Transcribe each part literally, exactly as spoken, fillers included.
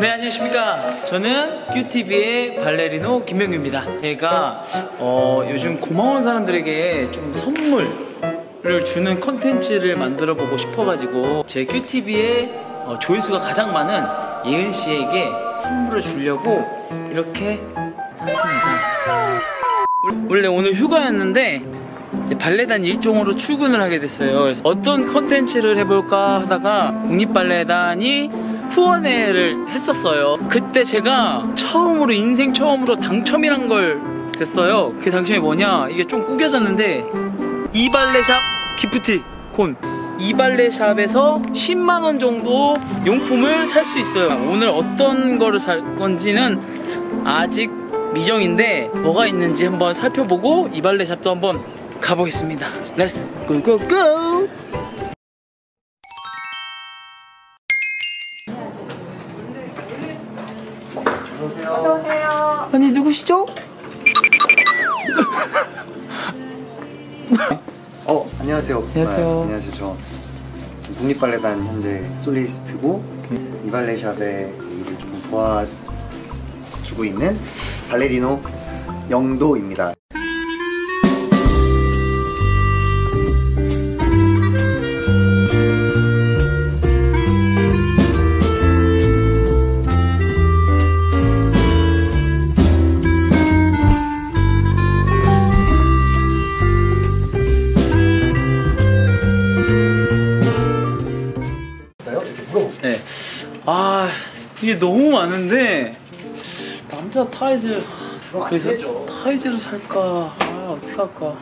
네, 안녕하십니까. 저는 큐티비의 발레리노 김명규입니다. 제가 어, 요즘 고마운 사람들에게 좀 선물을 주는 컨텐츠를 만들어 보고 싶어가지고 제 큐티비의 어, 조회수가 가장 많은 예은씨에게 선물을 주려고 이렇게 샀습니다. 원래 오늘 휴가였는데 이제 발레단 일종으로 출근을 하게 됐어요. 그래서 어떤 컨텐츠를 해볼까 하다가 국립발레단이 후원회를 했었어요. 그때 제가 처음으로 인생 처음으로 당첨이란 걸 됐어요. 그 당첨이 뭐냐, 이게 좀 구겨졌는데 이발레샵 기프티콘, 이발레샵에서 십만 원 정도 용품을 살 수 있어요. 오늘 어떤 거를 살 건지는 아직 미정인데 뭐가 있는지 한번 살펴보고 이발레샵도 한번 가보겠습니다. 렛츠 고고고! 어서오세요. 어서오세요. 아니, 누구시죠? 어, 안녕하세요. 안녕하세요. 네, 안녕하세요. 저 지금 국립발레단 현재 솔리스트고 이 발레샵에 이제 일을 좀 도와주고 있는 발레리노 영도입니다. 네. 아, 이게 너무 많은데 남자 타이즈, 그래서 타이즈로 살까? 아, 어떻게 할까?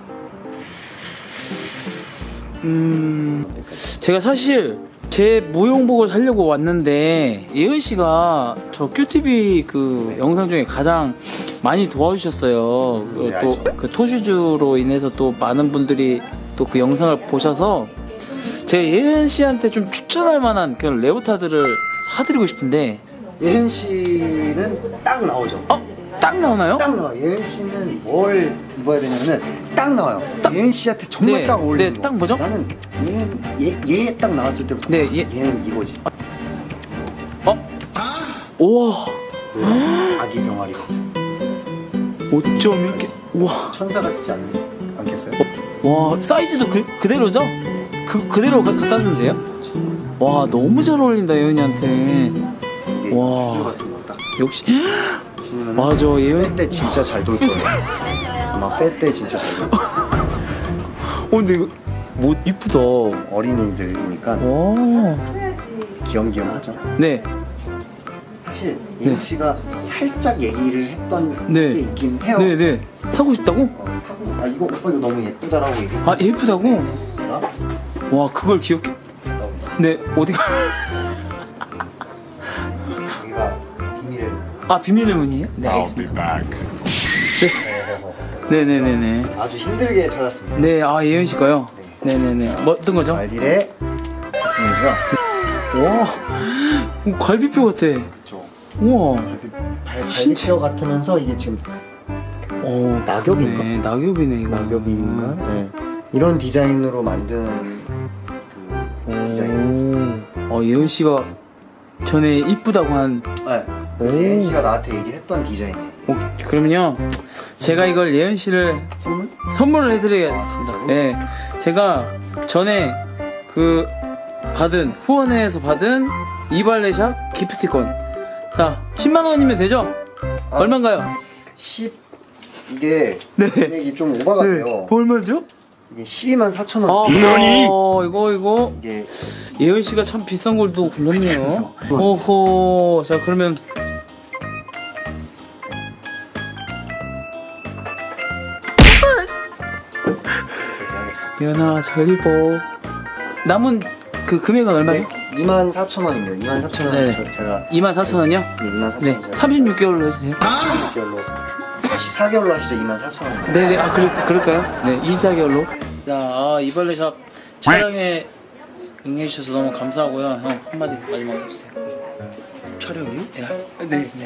음, 제가 사실 제 무용복을 사려고 왔는데 예은 씨가 저 큐티비 그 네. 영상 중에 가장 많이 도와주셨어요. 네, 또 그 토슈즈로 인해서 또 많은 분들이 또 그 영상을 보셔서 제가 예은 씨한테 좀 추천할 만한 그런 레오타드를 사드리고 싶은데. 예은 씨는 딱 나오죠. 어? 딱 나오나요? 딱 나와요. 예은 씨는 뭘 입어야 되냐면은 딱 나와요. 딱, 예은 씨한테 정말 네, 딱 어울리는 네, 거. 딱 뭐죠? 나는 얘얘 딱 나왔을 때부터 네, 얘. 얘는 이거지. 어? 우와. 네, 아기 병아리 같은. 어쩜 이렇게. 우와. 천사 같지 않, 않겠어요? 와, 사이즈도 그, 그대로죠? 그, 그대로 가, 갖다 주면 돼요? 와, 너무 잘 어울린다, 예은이한테. 이게 와. 와. 같은 거 딱. 역시. 신으면은 맞아, 예은. 빼 때 진짜 잘 돌 거예요. 아마 빼 때 진짜 잘 돌 거예요. 어, 근데 이거, 뭐, 이쁘다. 어린이들이니까 와. 귀염귀염하죠. 네. 사실 예은 씨가 살짝 얘기를 했던 네. 게 있긴 해요. 네네. 사고 싶다고? 어, 사고, 아 이거 오빠 이거 너무 예쁘다라고 얘기. 아, 예쁘다고? 제가 와, 그걸 귀엽게. 나오고 있어요. 네, 어디가? 여기가 비밀의 문. 아, 비밀의 문이에요? 네, 알겠습니다. 네. 네네네네. 아주 힘들게 찾았습니다. 네, 아, 예은 씨 거요? 네. 네네네. 뭐, 어떤 거죠? 말딜의 제품이고요. 와, 오, 갈비뼈 같아. 그렇죠. 우와. 발, 갈비뼈 같으면서 이게 지금 오, 낙엽인가? 네, 낙엽이네, 이거. 낙엽인가? 네. 이런 디자인으로 만든 그 디자인. 오, 어, 예은 씨가 전에 이쁘다고 한. 네. 그래서 예은 씨가 나한테 얘기했던 디자인이에요. 오, 그러면요, 제가 이걸 예은 씨를 선물? 선물을 해드리겠습니다. 아, 진짜로? 네, 제가 전에 그 받은 후원회에서 받은 이발레샵 기프티콘. 자, 십만 원이면 되죠? 아, 얼마인가요? 십 이게 네. 금액이 좀 오버 같아요. 네. 얼마죠? 이게 십이만 사천 원. 아, 어, 이거 이거 이게 예은 씨가 참 비싼 걸 또 골랐네요. 오호. 자, 그러면 예은아, 잘 입어. 남은 그 금액은 얼마죠? 네, 이만 사천 원입니다. 이만 사천 원. 네네. 제가 이만 사천 원이요? 네, 이만 사천 네, 원. 제가 삼십육 개월로 해주세요. 이십사 개월로 이십사 개월로 하시죠. 이만 사천 원. 네네, 아, 그럴, 그럴까요? 네, 이십사 개월로. 자, 아, 이발레샵 촬영에 응해주셔서 너무 감사하고요. 형, 한마디 마지막으로 해주세요. 촬영이요? 네. 네, 네.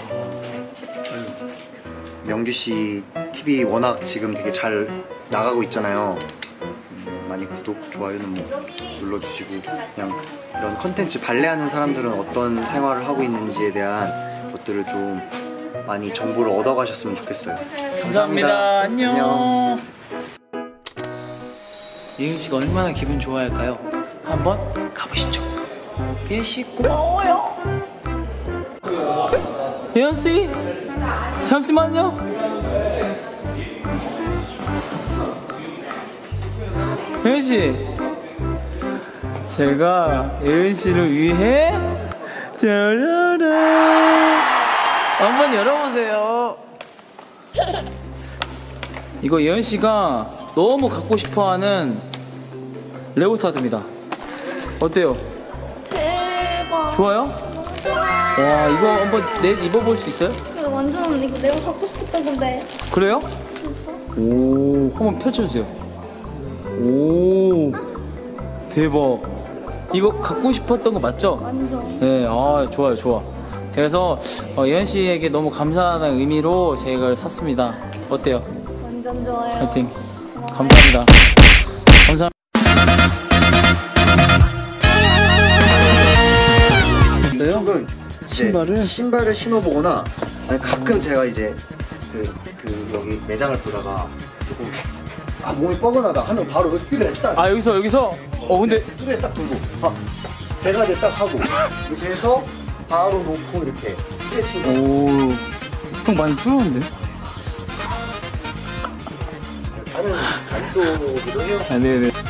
명규 씨 티비 워낙 지금 되게 잘 나가고 있잖아요. 음, 많이 구독, 좋아요는 뭐 눌러주시고 그냥 이런 컨텐츠 발레하는 사람들은 어떤 생활을 하고 있는지에 대한 것들을 좀 많이 정보를 얻어가셨으면 좋겠어요. 감사합니다. 안녕. 안녕. 예은 씨가 얼마나 기분 좋아할까요? 한번 가보시죠. 예은 씨 고마워요. 예은 씨 잠시만요. 예은 씨, 제가 예은 씨를 위해 짜라란 한번 열어보세요. 이거 예은 씨가 너무 갖고 싶어하는 레오타드입니다. 어때요? 대박. 좋아요? 와, 이거 한번 내 입어볼 수 있어요? 이거 완전 이거 내가 갖고 싶었던 건데. 그래요? 진짜? 오, 한번 펼쳐주세요. 오, 대박. 이거 갖고 싶었던 거 맞죠? 완전. 네, 아, 좋아요, 좋아. 그래서 어, 예은 씨에게 너무 감사하다는 의미로 제가 이걸 샀습니다. 어때요? 완전 좋아요. 파이팅. 고마워요. 감사합니다. 감사합니다. 이쪽은 이제 신발을? 신발을 신어보거나 아니 가끔 제가 이제 그, 그 여기 매장을 보다가 조금 아 몸이 뻐근하다 하면 바로 그 뚜레 딱 아, 여기서, 여기서? 어, 근데. 뚜레 딱 들고 아, 대가리 딱 하고 이렇게 해서 바로 놓고 이렇게 스트레칭. 오, 형 많이 풀었는데? 나는 잘 쏘기도 해요. 아, 네네.